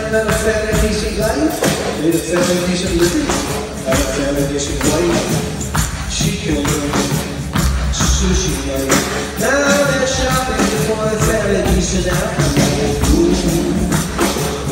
had a fairly decent life, made a fairly decent living, had a fairly decent wife. She killed her sushi life. Now they're shopping for a fairly decent afterlife. Ooh,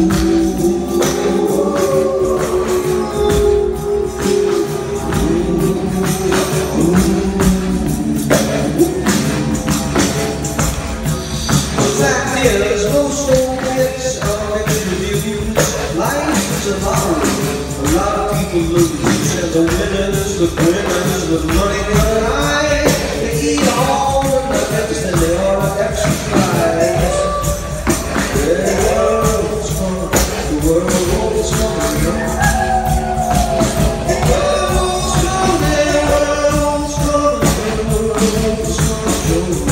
Yes, most old kids are making reviews. Life is a lottery, a lot of people lose. And the winners, the money run high. They eat all the nuggets and they all exercise. The world's coming, the world's coming. The world's coming, the world's coming.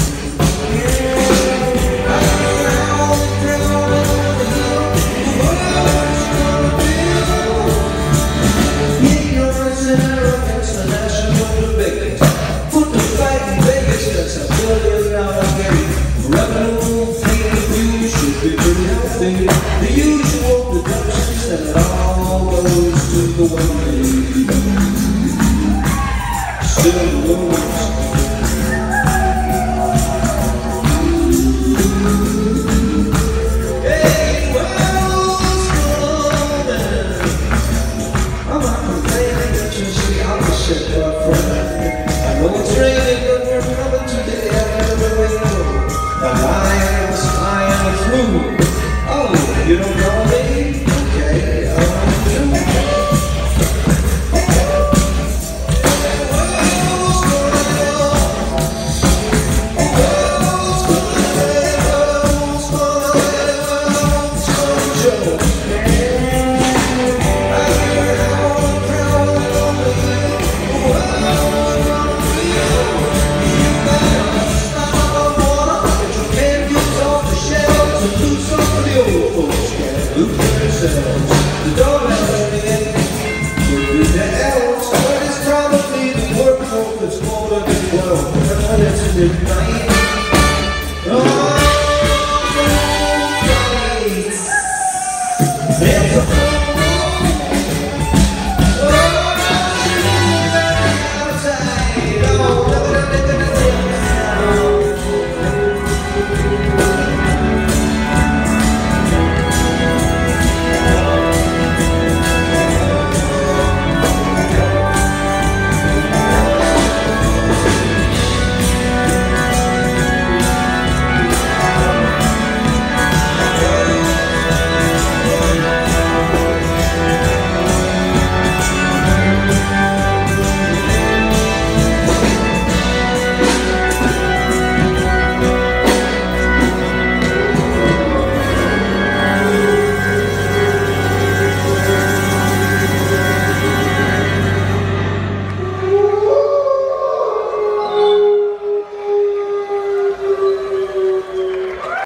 The usual deductions and it all goes to the way. Still lose. Hey, world's coming. I'm not complaining, it's just the opposite, my friend. I know it's raining, but we're coming to the end of the window. And I am a flu. Oh, you don't know me? Okay, I don't know. The door is ringing, could be the elves, but it's probably the workforce that's colder than 12. And it's midnight. Oh, nice. It's a